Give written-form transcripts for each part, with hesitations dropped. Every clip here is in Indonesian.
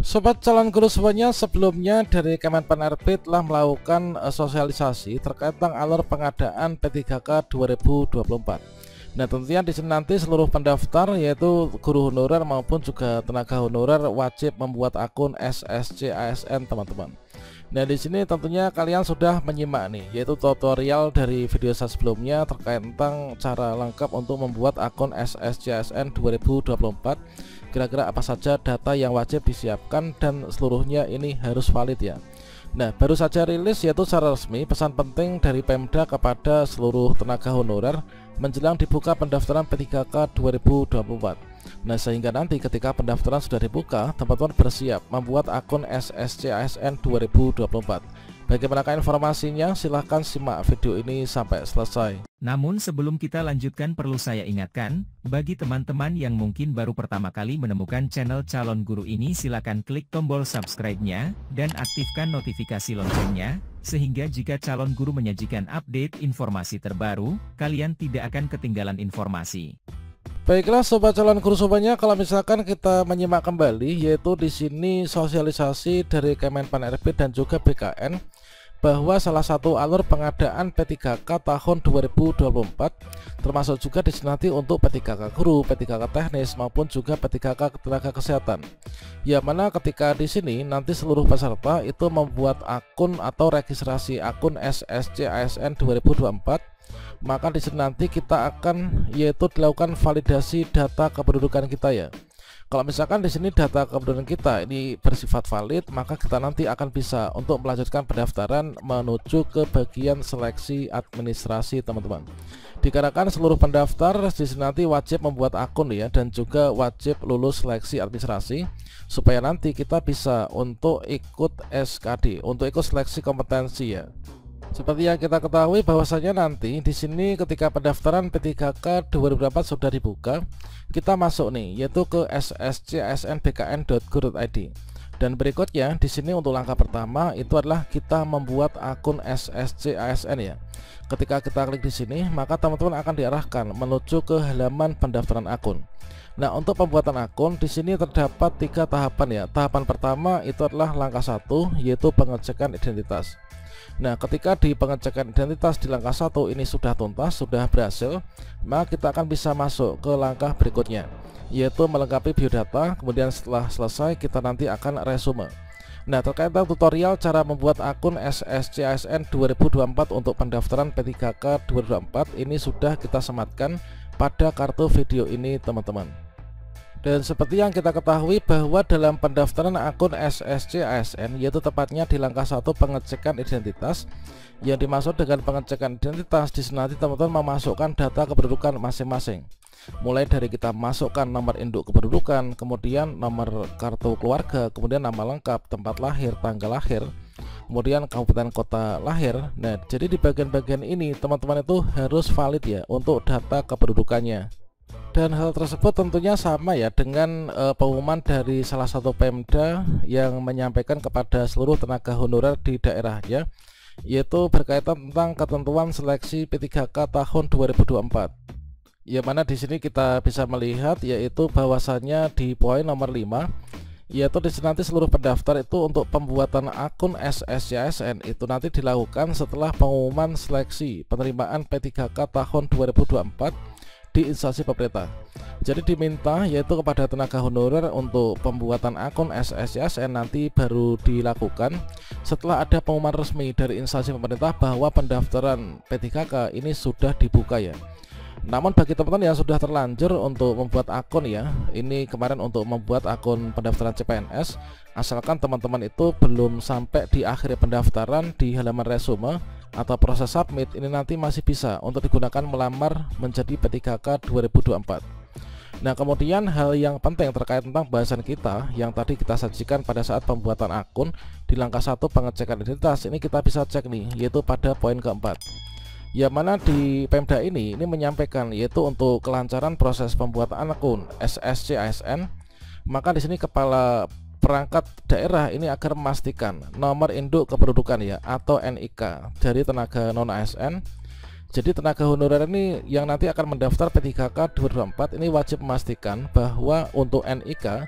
Sobat calon guru semuanya, sebelumnya dari Kemenpan RB telah melakukan sosialisasi terkait tentang alur pengadaan P3K 2024. Nah, tentunya di sini nanti seluruh pendaftar yaitu guru honorer maupun juga tenaga honorer wajib membuat akun SSC ASN, teman-teman. Nah, di sini tentunya kalian sudah menyimak nih, yaitu tutorial dari video saya sebelumnya terkait tentang cara lengkap untuk membuat akun SSC ASN 2024. Kira-kira apa saja data yang wajib disiapkan dan seluruhnya ini harus valid ya. Nah, baru saja rilis yaitu secara resmi pesan penting dari Pemda kepada seluruh tenaga honorer menjelang dibuka pendaftaran P3K 2024. Nah, sehingga nanti ketika pendaftaran sudah dibuka, teman-teman bersiap membuat akun SSC ASN 2024. Bagaimanakah informasinya? Silahkan simak video ini sampai selesai. Namun sebelum kita lanjutkan, perlu saya ingatkan, bagi teman-teman yang mungkin baru pertama kali menemukan channel Calon Guru ini, silakan klik tombol subscribe-nya dan aktifkan notifikasi loncengnya, sehingga jika Calon Guru menyajikan update informasi terbaru, kalian tidak akan ketinggalan informasi. Baiklah sobat calon guru semuanya, kalau misalkan kita menyimak kembali yaitu di sini sosialisasi dari Kemenpan RB dan juga BKN bahwa salah satu alur pengadaan P3K tahun 2024 termasuk juga di sini nanti untuk P3K guru, P3K teknis maupun juga P3K tenaga kesehatan. Ya, mana ketika di sini nanti seluruh peserta itu membuat akun atau registrasi akun SSC ASN 2024, maka di sini nanti kita akan yaitu dilakukan validasi data kependudukan kita ya. Kalau misalkan di sini data kependudukan kita ini bersifat valid, maka kita nanti akan bisa untuk melanjutkan pendaftaran menuju ke bagian seleksi administrasi, teman-teman. Dikarenakan seluruh pendaftar di sini nanti wajib membuat akun ya, dan juga wajib lulus seleksi administrasi supaya nanti kita bisa untuk ikut SKD, untuk ikut seleksi kompetensi ya. Seperti yang kita ketahui bahwasanya nanti di sini ketika pendaftaran P3K 2024 sudah dibuka, kita masuk nih yaitu ke sscsnbkn.go.id. Dan berikutnya di sini untuk langkah pertama itu adalah kita membuat akun SSC ASN ya. Ketika kita klik di sini, maka teman-teman akan diarahkan menuju ke halaman pendaftaran akun. Nah, untuk pembuatan akun di sini terdapat 3 tahapan ya. Tahapan pertama itu adalah langkah 1 yaitu pengecekan identitas. Nah, ketika di pengecekan identitas di langkah 1 ini sudah tuntas, sudah berhasil, maka kita akan bisa masuk ke langkah berikutnya yaitu melengkapi biodata. Kemudian setelah selesai kita nanti akan resume. Nah, terkait dengan tutorial cara membuat akun SSC ASN 2024 untuk pendaftaran P3K 2024 ini sudah kita sematkan pada kartu video ini, teman-teman. Dan seperti yang kita ketahui bahwa dalam pendaftaran akun SSC ASN yaitu tepatnya di langkah 1 pengecekan identitas, yang dimaksud dengan pengecekan identitas di sini nanti teman-teman memasukkan data kependudukan masing-masing. Mulai dari kita masukkan nomor induk kependudukan, kemudian nomor kartu keluarga, kemudian nama lengkap, tempat lahir, tanggal lahir, kemudian kabupaten kota lahir. Nah, jadi di bagian-bagian ini teman-teman itu harus valid ya untuk data kependudukannya. Dan hal tersebut tentunya sama ya dengan pengumuman dari salah satu Pemda yang menyampaikan kepada seluruh tenaga honorer di daerahnya, yaitu berkaitan tentang ketentuan seleksi P3K tahun 2024. Ya, mana di sini kita bisa melihat yaitu bahwasannya di poin nomor 5 yaitu di sini nanti seluruh pendaftar itu untuk pembuatan akun SSCASN itu nanti dilakukan setelah pengumuman seleksi penerimaan P3K tahun 2024 di instansi pemerintah. Jadi diminta yaitu kepada tenaga honorer untuk pembuatan akun SSCASN nanti baru dilakukan setelah ada pengumuman resmi dari instansi pemerintah bahwa pendaftaran P3K ini sudah dibuka ya. Namun bagi teman-teman yang sudah terlanjur untuk membuat akun ya, ini kemarin untuk membuat akun pendaftaran CPNS, asalkan teman-teman itu belum sampai di akhir pendaftaran di halaman resume atau proses submit, ini nanti masih bisa untuk digunakan melamar menjadi P3K 2024. Nah, kemudian hal yang penting terkait tentang bahasan kita yang tadi kita sajikan pada saat pembuatan akun di langkah 1 pengecekan identitas, ini kita bisa cek nih yaitu pada poin keempat. Ya, mana di Pemda ini menyampaikan yaitu untuk kelancaran proses pembuatan akun SSC ASN, maka di sini kepala perangkat daerah ini agar memastikan nomor induk kependudukan ya atau NIK dari tenaga non ASN. Jadi tenaga honorer ini yang nanti akan mendaftar P3K 2024 ini wajib memastikan bahwa untuk NIK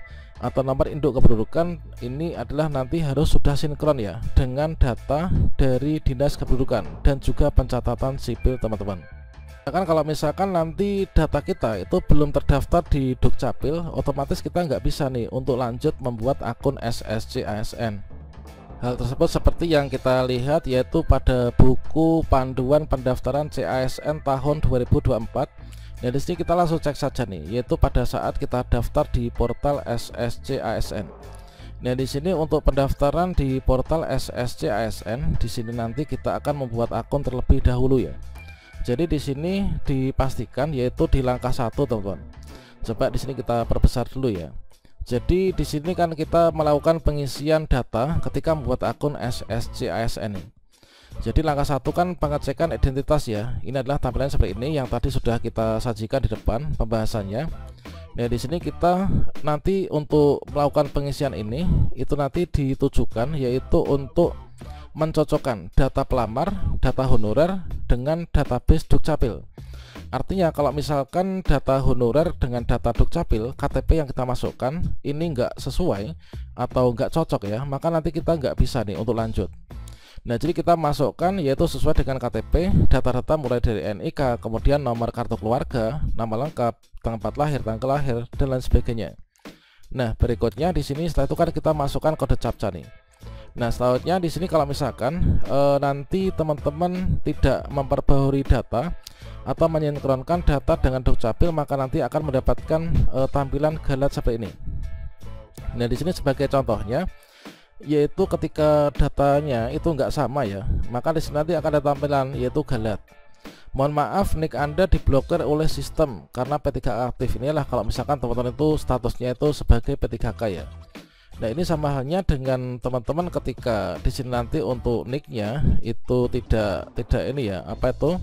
atau nomor induk kependudukan ini adalah nanti harus sudah sinkron ya dengan data dari Dinas Kependudukan dan juga pencatatan sipil teman-teman. Kan kalau misalkan nanti data kita itu belum terdaftar di Dukcapil, otomatis kita nggak bisa nih untuk lanjut membuat akun SSC ASN. Hal tersebut seperti yang kita lihat yaitu pada buku panduan pendaftaran CASN tahun 2024. Nah, di sini kita langsung cek saja nih, yaitu pada saat kita daftar di portal SSC ASN. Nah, di sini untuk pendaftaran di portal SSC ASN, di sini nanti kita akan membuat akun terlebih dahulu ya. Jadi di sini dipastikan yaitu di langkah 1, teman-teman. Coba di sini kita perbesar dulu ya. Jadi di sini kan kita melakukan pengisian data ketika membuat akun SSC ASN ini. Jadi langkah 1 kan pengecekan identitas ya. Ini adalah tampilan seperti ini yang tadi sudah kita sajikan di depan pembahasannya. Nah, di sini kita nanti untuk melakukan pengisian ini itu nanti ditujukan yaitu untuk mencocokkan data pelamar, data honorer dengan database Dukcapil. Artinya kalau misalkan data honorer dengan data Dukcapil, KTP yang kita masukkan ini nggak sesuai atau nggak cocok ya, maka nanti kita nggak bisa nih untuk lanjut. Nah, jadi kita masukkan yaitu sesuai dengan KTP, data-data mulai dari NIK, kemudian nomor kartu keluarga, nama lengkap, tempat lahir, tanggal lahir, dan lain sebagainya. Nah, berikutnya di sini setelah itu kan kita masukkan kode CAPTCHA nih. Nah, selanjutnya di sini kalau misalkan nanti teman-teman tidak memperbaharui data atau menyinkronkan data dengan Dukcapil, maka nanti akan mendapatkan tampilan galat seperti ini. Nah, di sini sebagai contohnya yaitu ketika datanya itu nggak sama ya, maka di sini nanti akan ada tampilan yaitu galat. Mohon maaf, nik Anda diblokir oleh sistem karena P3K aktif. Inilah kalau misalkan teman-teman itu statusnya itu sebagai P3K ya. Nah, ini sama halnya dengan teman-teman ketika di sini nanti untuk nicknya itu tidak ini ya, apa itu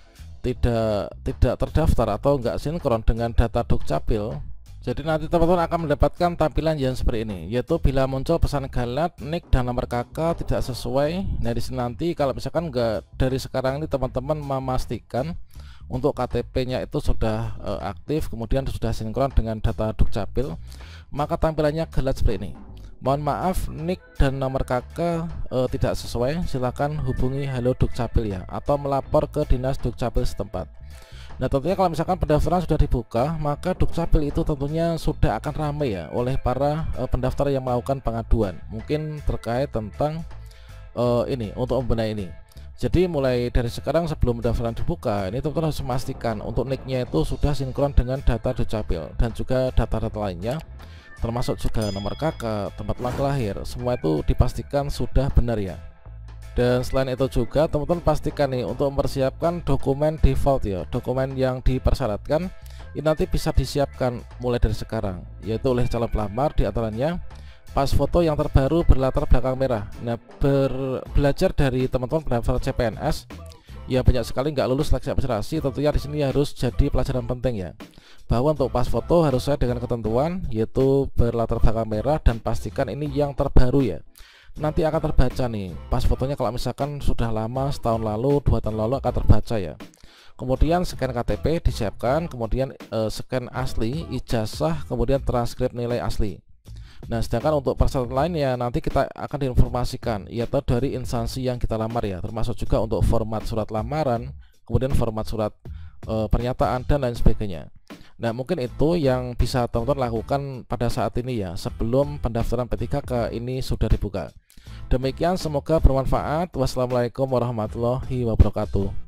tidak terdaftar atau nggak sinkron dengan data Dukcapil. Jadi nanti teman-teman akan mendapatkan tampilan yang seperti ini, yaitu bila muncul pesan galat, nick dan nomor KK tidak sesuai. Nah, di sini nanti kalau misalkan nggak dari sekarang ini teman-teman memastikan untuk KTP-nya itu sudah aktif, kemudian sudah sinkron dengan data Dukcapil, maka tampilannya galat seperti ini. Mohon maaf, nick dan nomor KK tidak sesuai, silakan hubungi Halo Dukcapil ya, atau melapor ke Dinas Dukcapil setempat. Nah, tentunya kalau misalkan pendaftaran sudah dibuka, maka Dukcapil itu tentunya sudah akan ramai ya oleh para pendaftar yang melakukan pengaduan, mungkin terkait tentang ini untuk membenahi ini. Jadi mulai dari sekarang sebelum pendaftaran dibuka, ini teman-teman harus memastikan untuk nicknya itu sudah sinkron dengan data Dukcapil dan juga data-data lainnya, termasuk juga nomor KK, tempat lahir, semua itu dipastikan sudah benar ya. Dan selain itu juga teman-teman pastikan nih untuk mempersiapkan dokumen default ya, dokumen yang dipersyaratkan ini nanti bisa disiapkan mulai dari sekarang, yaitu oleh calon pelamar diantaranya pas foto yang terbaru berlatar belakang merah. Nah, belajar dari teman-teman pendaftar CPNS ya, banyak sekali nggak lulus seleksi administrasi, tentunya di sini harus jadi pelajaran penting ya, bahwa untuk pas foto harus sesuai dengan ketentuan yaitu berlatar belakang merah, dan pastikan ini yang terbaru ya. Nanti akan terbaca nih pas fotonya, kalau misalkan sudah lama setahun lalu, 2 tahun lalu akan terbaca ya. Kemudian scan KTP disiapkan, kemudian scan asli, ijazah, kemudian transkrip nilai asli. Nah, sedangkan untuk persyaratan lain ya nanti kita akan diinformasikan yaitu dari instansi yang kita lamar ya, termasuk juga untuk format surat lamaran, kemudian format surat pernyataan dan lain sebagainya. Nah, mungkin itu yang bisa teman-teman lakukan pada saat ini ya, sebelum pendaftaran P3K ini sudah dibuka. Demikian, semoga bermanfaat. Wassalamualaikum warahmatullahi wabarakatuh.